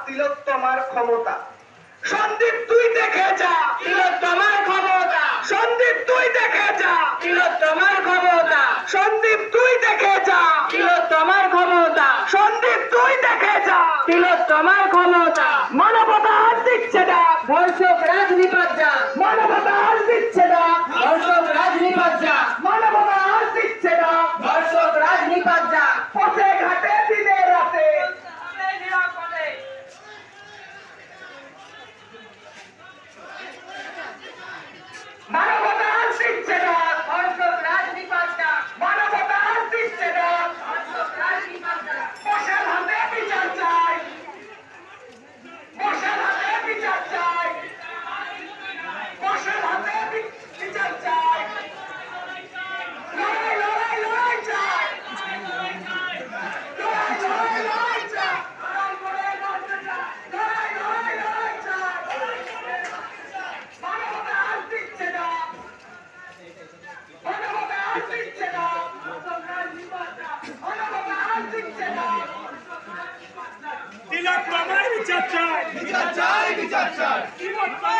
তিলোত্তমার ক্ষমতা। সন্দীপ তুই দেখে যা তিলোত্তমার ক্ষমতা, সন্দীপ তুই দেখে যা তিলোত্তমার ক্ষমতা, সন্দীপ তুই দেখে যা তিলোত্তমার ক্ষমতা, সন্দীপ তুই দেখে যা তিলোত্তমার ক্ষমতা। মানবতা আজ দিচ্ছে না ধর্ষক রাজনীতিজ্ঞা, মানবতা আজ দিচ্ছে না ধর্ষক রাজনীতিজ্ঞা, মানবতা আজ দিচ্ছে না ধর্ষক রাজনীতিজ্ঞা। পথে ঘাটে দিনে রাতে মানবতা আজ দিচ্ছে না ধর্ষক রাজনীতিজ্ঞা, মানবতা আজ দিচ্ছে না ধর্ষক রাজনীতিজ্ঞা। মশাল হাতে বিচার চাই মশাল হাতে বিচার চাই মশাল হাতে বিচার চাই লড়াই লড়াই লড়াই চাই লড়াই লড়াই লড়াই চাই লড়াই লড়াই লড়াই চাই মানবতা আজ দিচ্ছে না মানবতা আজ দিচ্ছে না মানবতা আজ দিচ্ছে না তিলোত্তমার বিচার চাই, বিচার চাই, বিচার চাই। তিলোত্তমার